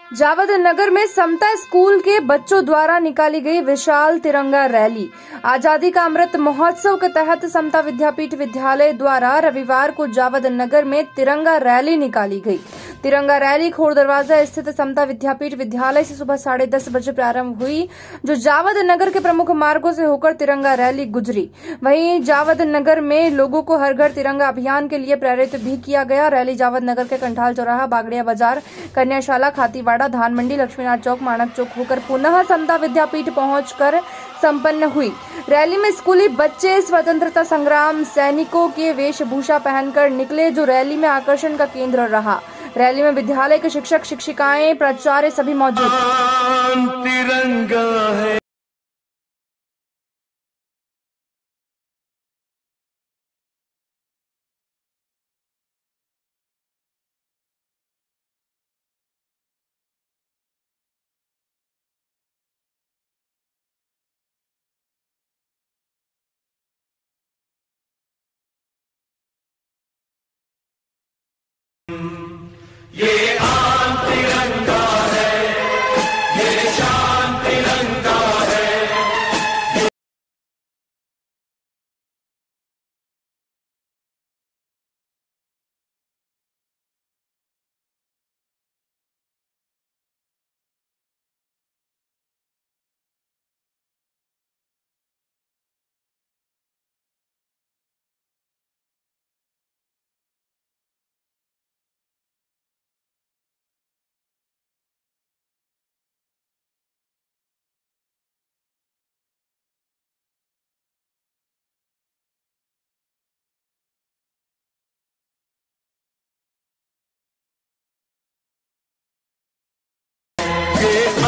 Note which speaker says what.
Speaker 1: जावद नगर में समता स्कूल के बच्चों द्वारा निकाली गई विशाल तिरंगा रैली। आजादी का अमृत महोत्सव के तहत समता विद्यापीठ विद्यालय द्वारा रविवार को जावद नगर में तिरंगा रैली निकाली गई। तिरंगा रैली खोर दरवाजा स्थित समता विद्यापीठ विद्यालय से सुबह 10:30 बजे प्रारंभ हुई, जो जावद नगर के प्रमुख मार्गों से होकर तिरंगा रैली गुजरी। वहीं जावद नगर में लोगों को हर घर तिरंगा अभियान के लिए प्रेरित भी किया गया। रैली जावद नगर के कंठाल चौराहा, बागड़िया बाजार, कन्याशाला, खातीवाड़ा, धान मंडी, लक्ष्मीनाथ चौक, मानक चौक होकर पुनः समता विद्यापीठ पहुंचकर संपन्न हुई। रैली में स्कूली बच्चे स्वतंत्रता संग्राम सैनिकों के वेशभूषा पहनकर निकले, जो रैली में आकर्षण का केंद्र रहा। रैली में विद्यालय के शिक्षक, शिक्षिकाएं, प्राचार्य सभी मौजूद। तिरंगा है।
Speaker 2: ये आन तिरंगा है, ये शान तिरंगा है। ये